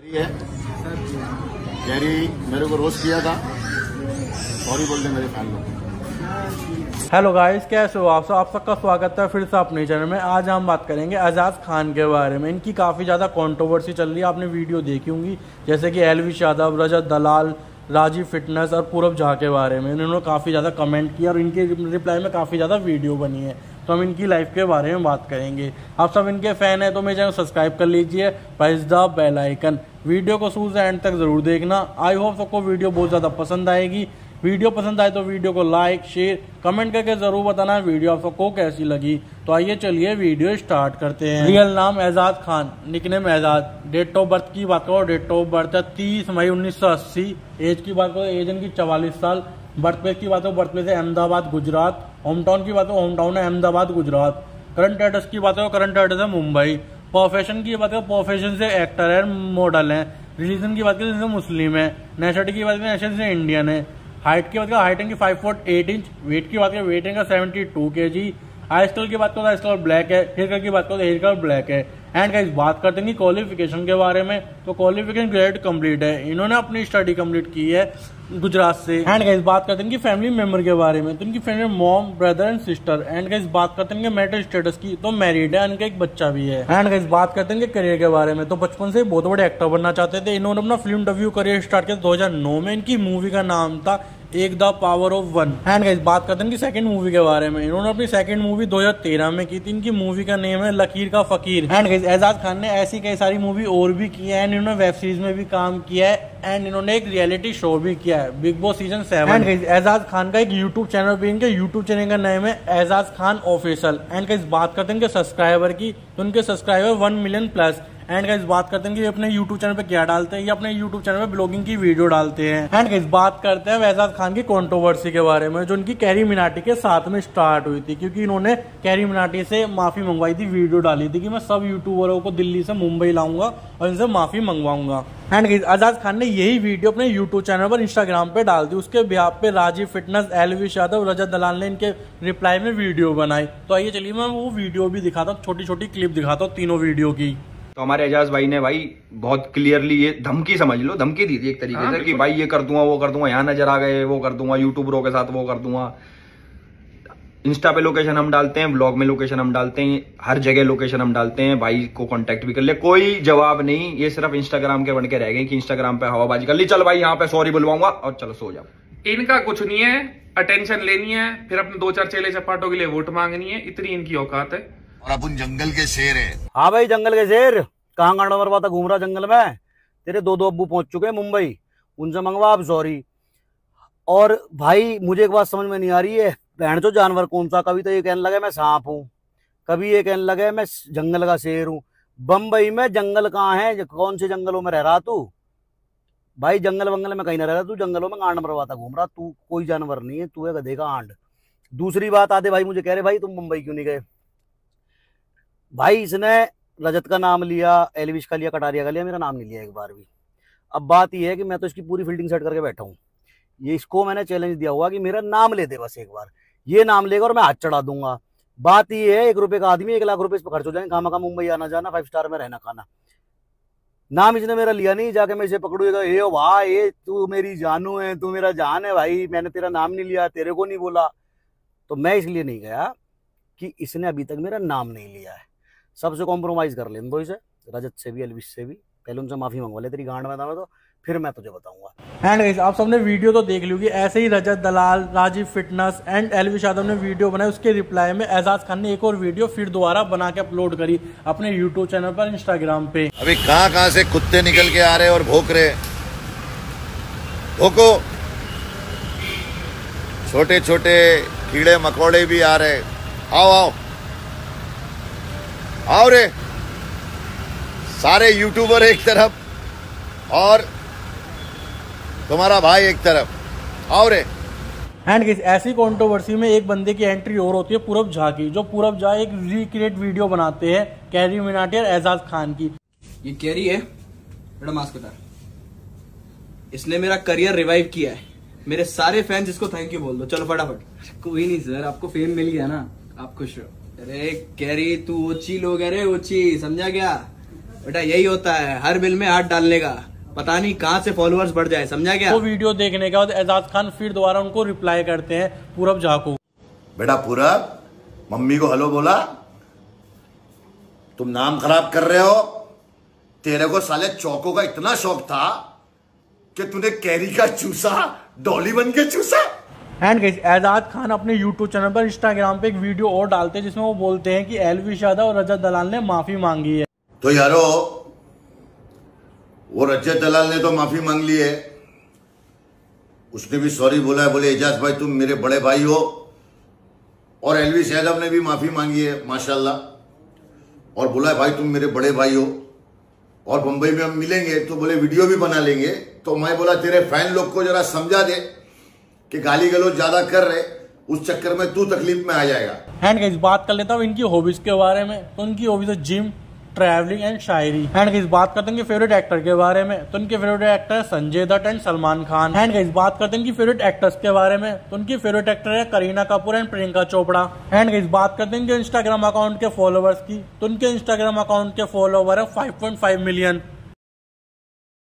है कैरी मेरे को रोस्ट किया था, सॉरी बोल दे मेरे फैन लोग। हेलो गाइस, कैसे हो आप सब? आप सबका स्वागत है फिर से अपने चैनल में। आज हम बात करेंगे एजाज खान के बारे में। इनकी काफ़ी ज़्यादा कंट्रोवर्सी चल रही है, आपने वीडियो देखी होंगी, जैसे कि एलविश यादव, रजत दलाल, राजीव फिटनेस और पूरब झा के बारे में इन्होंने काफ़ी ज़्यादा कमेंट किया और इनके रिप्लाई में काफ़ी ज़्यादा वीडियो बनी है। तो हम इनकी लाइफ के बारे में बात करेंगे। आप सब इनके फ़ैन हैं तो मेरे चैनल सब्सक्राइब कर लीजिए, press the bell icon. Video को शुरू से एंड तक ज़रूर देखना। आई होप सबको वीडियो बहुत ज़्यादा पसंद आएगी। वीडियो पसंद आए तो वीडियो को लाइक, शेयर, कमेंट करके जरूर बताना वीडियो आप सबको कैसी लगी। तो आइए चलिए वीडियो स्टार्ट करते हैं। रियल नाम Ejaz Khan, nickname Ejaz. Date of birth की बात करो, डेट ऑफ बर्थ है 30 मई 1980। एज की बात करो, एज इनकी 44 साल। बर्थ प्लेस की बात करो, बर्थ प्लेस है अहमदाबाद गुजरात। होम टाउन की बात करो, होम टाउन है अहमदाबाद गुजरात। करंट एड्रेस की बात करो, करंट एड्रेस है मुंबई। प्रोफेशन की बात करो, प्रोफेशन से एक्टर है, मॉडल है। रिलीजन की बात करें मुस्लिम है। नेशनलिटी की बात करें, नेशनल से इंडियन है। हाइट की बात करें, हाइट इनकी 5 फुट 8 इंच। वेट की बात करें, वेट इनका 72 kg। आई स्टाइल की बात करो, आई स्टाइल ब्लैक है। हेयर कलर की बात करो, हेयर कलर ब्लैक है। एंड गाइस बात करते हैं क्वालिफिकेशन के बारे में, तो क्वालिफिकेशन ग्रेड कंप्लीट है। इन्होंने अपनी स्टडी कंप्लीट की है गुजरात से। एंड गाइस बात करते हैं फैमिली मेंबर के बारे में, तो इनकी फैमिली में mom, brother and sister. And guys बात करते हैं मैरिटल स्टेटस की, तो मैरिड है, इनका एक बच्चा भी है। एंड गाइस बात करते हैं करियर के बारे में, तो बचपन से बहुत बड़े एक्टर बनना चाहते थे। इन्होंने अपना फिल्म डेब्यू करियर स्टार्ट किया 2009 में। इनकी मूवी का नाम था एक the power of one. And guys बात करते हैं सेकंड मूवी के बारे में। इन्होंने अपनी सेकंड मूवी 2013 में की थी। इनकी मूवी का नेम है लकीर का फकीर। एंड गाइस एजाज खान ने ऐसी कई सारी मूवी और भी की है। एंड इन्होंने वेब सीरीज में भी काम किया है। एंड इन्होंने एक रियलिटी शो भी किया है, Bigg Boss season 7। And guys Ejaz Khan का एक यूट्यूब चैनल भी, इनके यूट्यूब चैनल का नाम है Ejaz Khan official. And guys बात करते हैं सब्सक्राइबर की, तो उनके subscriber 1 million plus. And guys बात करते हैं कि अपने YouTube चैनल पे क्या डालते हैं, ये अपने YouTube चैनल पे ब्लॉगिंग की वीडियो डालते हैं। एंड गाइस बात करते हैं एजाज खान की कंट्रोवर्सी के बारे में, जो उनकी कैरी मिनाटी के साथ में स्टार्ट हुई थी, क्योंकि इन्होंने कैरी मिनाटी से माफी मंगवाई थी। वीडियो डाली थी कि मैं सब यूट्यूबरों को दिल्ली से मुंबई लाऊंगा और इनसे माफी मंगवाऊंगा। एंड गाइस एजाज खान ने यही वीडियो अपने यूट्यूब चैनल पर इंस्टाग्राम पे डाल दी। उसके बिहाफ पे राजीव फिटनेस, एलविश यादव, रजत दलाल ने इनके रिप्लाई में वीडियो बनाई। तो आइए चलिए मैं वो वीडियो भी दिखाता हूँ, छोटी छोटी क्लिप दिखाता हूँ तीनों वीडियो की। तो हमारे एजाज भाई ने भाई बहुत क्लियरली ये धमकी समझ लो, धमकी दी थी एक तरीके से कि भाई ये कर दूंगा, वो कर दूंगा, यहाँ नजर आ गए, वो कर दूंगा, यूट्यूबरों के साथ वो कर दूंगा। इंस्टा पे लोकेशन हम डालते हैं, ब्लॉग में लोकेशन हम डालते हैं, हर जगह लोकेशन हम डालते हैं। भाई को कांटेक्ट भी कर ले, कोई जवाब नहीं। ये सिर्फ इंस्टाग्राम के बन के रह गए कि इंस्टाग्राम पे हवाबाजी कर ली, चल भाई यहाँ पे सॉरी बुलवाऊंगा और चलो सो जाओ। इनका कुछ नहीं है, अटेंशन लेनी है, फिर अपने 2-4 चेले चपाटों के लिए वोट मांगनी है, इतनी इनकी औकात है। और अपन जंगल के शेर है। हाँ भाई जंगल के शेर, कहाँ गांडा मरवाता घूम रहा जंगल में। तेरे 2 अब्बू पहुंच चुके हैं मुंबई, उनसे मंगवा आप सॉरी। और भाई मुझे एक बात समझ में नहीं आ रही है, बहन चो जानवर कौन सा? कभी तो ये कहने लगे मैं सांप हूँ, कभी ये कहने लगे मैं जंगल का शेर हूँ। बम्बई में जंगल कहाँ है? कौन से जंगलों में रह रहा तू? भाई जंगल वंगल में कहीं ना रह रहा तू, जंगलों में गांड मरवाता घूम रहा तू। कोई जानवर नहीं है, तू है गधे का आंड। दूसरी बात आते भाई मुझे कह रहे भाई तुम मुंबई क्यों नहीं गए? भाई इसने रजत का नाम लिया, एलविश का लिया, कटारिया का लिया, मेरा नाम नहीं लिया एक बार भी। अब बात यह है कि मैं तो इसकी पूरी फील्डिंग सेट करके बैठा हूँ। ये इसको मैंने चैलेंज दिया हुआ कि मेरा नाम ले दे बस एक बार, ये नाम लेगा और मैं हाथ चढ़ा दूंगा। बात ये है 1 रुपए का आदमी 1 लाख रुपए इस पर खर्च हो जाएंगे, खामा का मुंबई आना जाना, 5 स्टार में रहना खाना। नाम इसने मेरा लिया नहीं, जाके मैं इसे पकड़ूंगा, ये भाई ये तू मेरी जानू है, तू मेरा जान है भाई, मैंने तेरा नाम नहीं लिया, तेरे को नहीं बोला। तो मैं इसलिए नहीं गया कि इसने अभी तक मेरा नाम नहीं लिया है। सबसे कॉम्प्रोमाइज कर लें दो इसे, रजत से भी, एलविश से भी। पहले उनसे माफी मंगवा ले, तेरी गांड में था मैं तो, फिर मैं तुझे बताऊंगा। एंड गाइस आप सबने वीडियो तो देख ली होगी। ऐसे ही रजत दलाल, राजीव फिटनेस एंड एलविश यादव ने वीडियो बनाई। उसके रिप्लाई में एजाज खान ने एक और वीडियो फिर दोबारा बना के अपलोड करी अपने यूट्यूब चैनल पर, इंस्टाग्राम पे। अभी कहाँ से कुत्ते निकल के आ रहे और भौंक रहे, भौंको। छोटे छोटे कीड़े मकोड़े भी आ रहे, आओ आओ आओ रे। सारे यूट्यूबर एक तरफ और तुम्हारा भाई एक तरफ, आओ रे। एंड ऐसी कंट्रोवर्सी में एक बंदे की एंट्री और होती है पूरब झा की, जो पूरब झा एक रिक्रिएट वीडियो बनाते हैं कैरी मिनाटी और एजाज खान की। ये कैरी है, बड़ा मास्क उतार। इसने मेरा करियर रिवाइव किया है। मेरे सारे फैंस इसको थैंक यू बोल दो, चलो फटाफट। कोई नहीं सर, आपको फेम मिल गया ना, आप खुश रहो। अरे कैरी तू ओची लोग है रे, ओची, समझा क्या? बेटा यही होता है हर बिल में हाथ डालने का, पता नहीं कहाँ से फॉलोअर्स बढ़ जाए, समझा क्या? वो वीडियो देखने के बाद एजाज खान फिर दोबारा उनको रिप्लाई करते हैं पूरब झा को। बेटा पूरब, मम्मी को हेलो बोला? तुम नाम खराब कर रहे हो। तेरे को साले चौकों का इतना शौक था कि तूने कैरी का चूसा डॉली बन के चूसा। एंड गाइस, एजाज खान अपने यूट्यूब चैनल पर इंस्टाग्राम पे एक वीडियो और डालते हैं जिसमें वो बोलते हैं कि एलविश यादव और रजत दलाल ने माफी मांगी है। तो यारो, वो रजत दलाल ने तो माफी मांग ली है, उसने भी सॉरी बोला है, बोले एजाज भाई तुम मेरे बड़े भाई हो। और एलविश यादव ने भी माफी मांगी है माशाल्लाह, और बोला है भाई तुम मेरे बड़े भाई हो, और मुंबई में हम मिलेंगे तो बोले वीडियो भी बना लेंगे। तो मैं बोला तेरे फैन लोग को जरा समझा दे कि गाली गलौज ज्यादा कर रहे, उस चक्कर में तू तकलीफ में आ जाएगा। एंड गाइस, बात कर लेता हूँ इनकी हॉबीज के बारे में। तो उनकी हॉबीज है जिम, ट्रैवलिंग एंड शायरी। एंड गाइस, बात करते हैं फेवरेट एक्टर के बारे में। तो उनके फेवरेट एक्टर है Sanjay Dutt and Salman Khan. And guys, बात करते हैं फेवरेट एक्टर्स के बारे में। तो उनकी फेवरेट एक्टर है Kareena Kapoor and Priyanka Chopra. And guys, बात करते हैं इंस्टाग्राम अकाउंट के फॉलोअर्स की। तो उनके इंस्टाग्राम अकाउंट के फॉलोवर है 5.5 मिलियन।